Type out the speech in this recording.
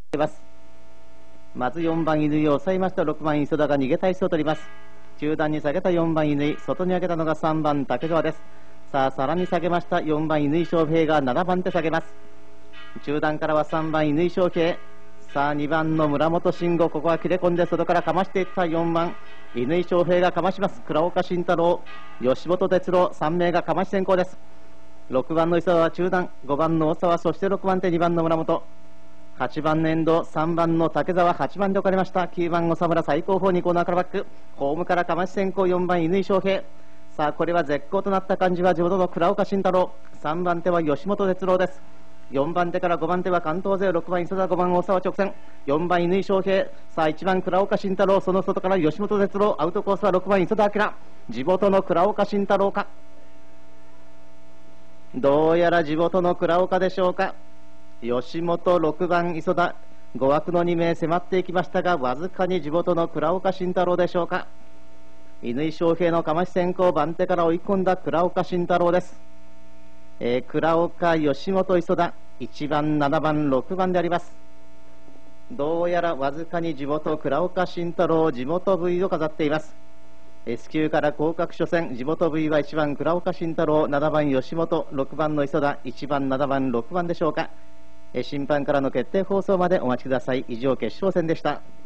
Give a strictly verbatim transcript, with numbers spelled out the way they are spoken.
ます。まずよんばん乾を抑えましたろくばん磯田が逃げ体操を取ります。中段に下げたよんばん乾、外に上げたのがさんばん竹澤です。さあさらに下げましたよんばん乾翔平がななばん手下げます。中段からはさんばん乾翔平、さあにばんの村本慎吾、ここは切れ込んで外からかましていったよんばん乾翔平がかまします。倉岡慎太郎、吉本哲郎さん名がかまし先行です。ろくばんの磯田は中段、ごばんの大沢、そしてろくばん手にばんの村本、はちばんの遠藤、さんばんの竹澤、はちばんで置かれました。きゅうばん長村、最後方にコーナーからバック、ホームからかまし先行よんばん乾翔平、さあこれは絶好となった感じは地元の倉岡慎太郎、さんばん手は吉本哲郎です。よんばん手からごばん手は関東勢、ろくばん磯田、ごばん大沢直線、よんばん乾翔平、さあいちばん倉岡慎太郎、その外から吉本哲郎、アウトコースはろくばん磯田明、地元の倉岡慎太郎か、どうやら地元の倉岡でしょうか。吉本、ろくばん磯田、ご枠のに名迫っていきましたが、わずかに地元の倉岡慎太郎でしょうか。乾翔平のかまし先行、番手から追い込んだ倉岡慎太郎です。えー、倉岡、吉本、磯田、いちばん、ななばん、ろくばんであります。どうやらわずかに地元倉岡慎太郎、地元 V を飾っています。S 級から降格初戦、地元 V はいちばん倉岡慎太郎、ななばん吉本、ろくばんの磯田、いちばん、ななばん、ろくばんでしょうか。審判からの決定放送までお待ちください。以上決勝戦でした。